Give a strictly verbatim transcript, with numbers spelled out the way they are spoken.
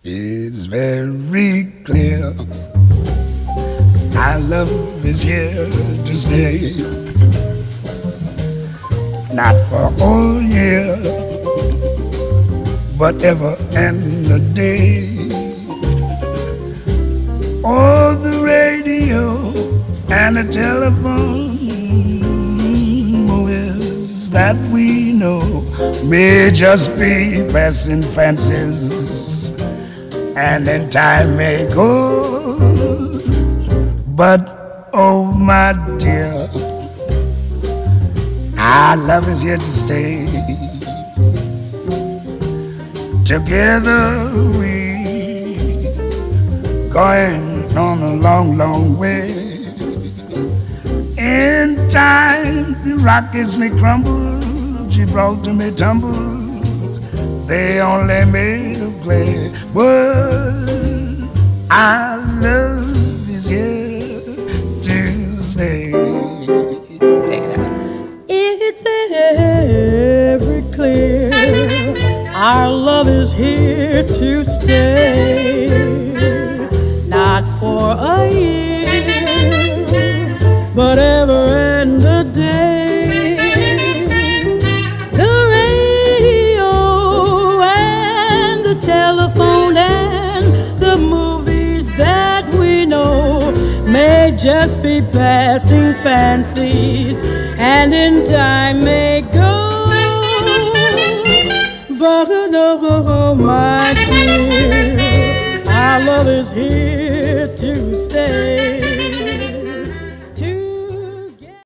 It's very clear our love is here to stay. Not for a year, but ever and a day. Oh, the radio and the telephone movies that we know may just be passing fancies, and then time may go. But oh my dear, our love is here to stay. Together we going on a long, long way. In time the Rockies may crumble, Gibraltar may tumble, they only made of clay. But our love is here to stay. Take it out. It's very clear our love is here to stay. Not for a year, but ever and a day. The radio and the telephone and the movies that we know may just be passing fancies, and in time may go. But oh, my dear, our love is here to stay.